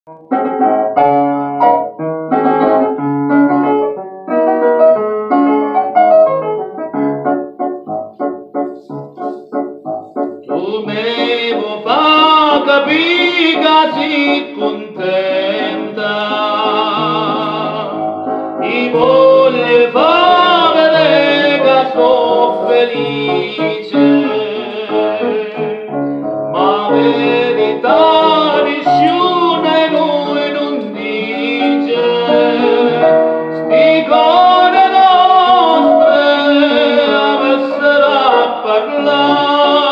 Tu me vuoi far capire che sei contenta, ti voglio far vedere che sono felice, ma verità nessuno e lui non dice, sti cose nostre avessero a parlare.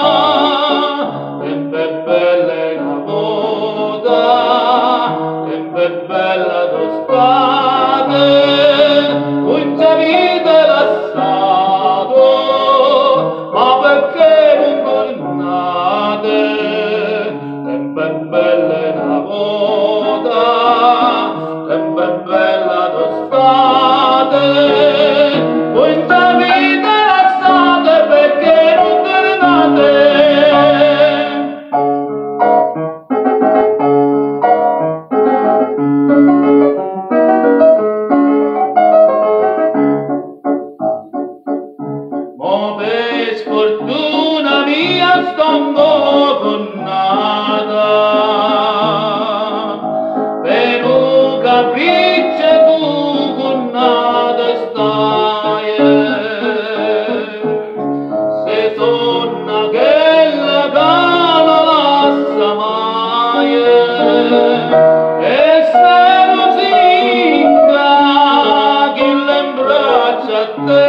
Bella tostate, un vita lasciato, ma perché non tornate? Tempo è bella una volta, tempo è bella tostate, un vita lasciate, perché non tornate? Per sfortuna mia sto un po' connata, per un capriccio tu connata stai, se torna che la cala lascia mai, e se non si inga chi l'imbraccia a te.